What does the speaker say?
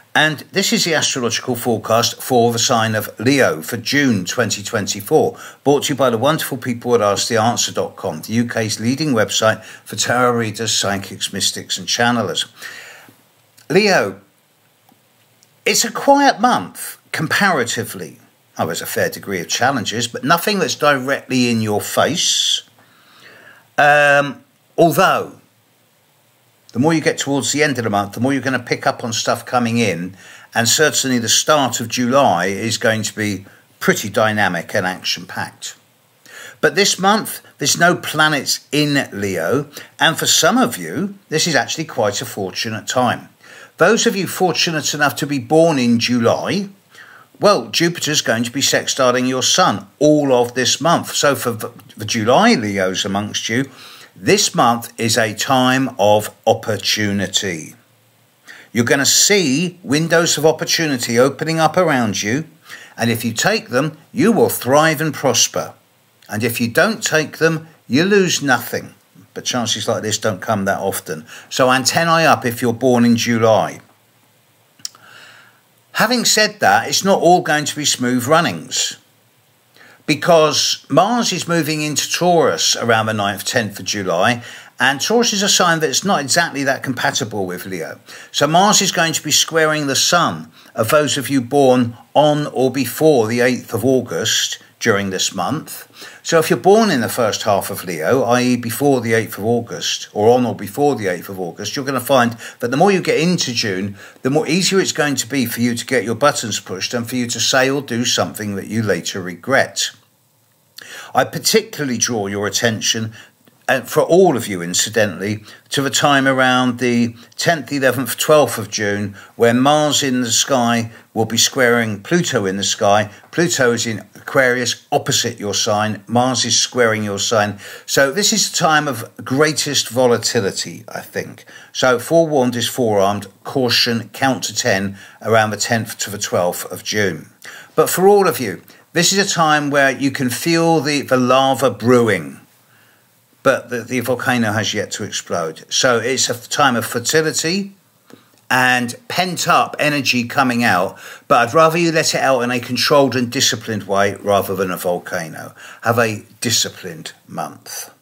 And this is the astrological forecast for the sign of Leo for June 2024, brought to you by the wonderful people at AskTheAnswer.com, the UK's leading website for tarot readers, psychics, mystics and channelers. Leo, it's a quiet month, comparatively. Oh, there's a fair degree of challenges, but nothing that's directly in your face. Although, the more you get towards the end of the month, the more you're going to pick up on stuff coming in. And certainly the start of July is going to be pretty dynamic and action-packed. But this month, there's no planets in Leo. And for some of you, this is actually quite a fortunate time. Those of you fortunate enough to be born in July, well, Jupiter's going to be sextiling your sun all of this month. So for the July Leos amongst you, this month is a time of opportunity. You're going to see windows of opportunity opening up around you. And if you take them, you will thrive and prosper. And if you don't take them, you lose nothing. But chances like this don't come that often. So antennae up if you're born in July. Having said that, it's not all going to be smooth runnings. Because Mars is moving into Taurus around the 9th, 10th of July. And Taurus is a sign that's not exactly that compatible with Leo. So Mars is going to be squaring the sun of those of you born on or before the 8th of August during this month. So if you're born in the first half of Leo, i.e. before the 8th of August, or on or before the 8th of August, you're going to find that the more you get into June, the more easier it's going to be for you to get your buttons pushed and for you to say or do something that you later regret. I particularly draw your attention, and for all of you incidentally, to the time around the 10th, 11th, 12th of June, where Mars in the sky will be squaring Pluto in the sky. Pluto is in Aquarius, opposite your sign. Mars is squaring your sign. So this is the time of greatest volatility, I think. So forewarned is forearmed, caution, count to 10 around the 10th to the 12th of June. But for all of you, this is a time where you can feel the lava brewing. But the volcano has yet to explode. So it's a time of fertility and pent-up energy coming out. But I'd rather you let it out in a controlled and disciplined way rather than a volcano. Have a disciplined month.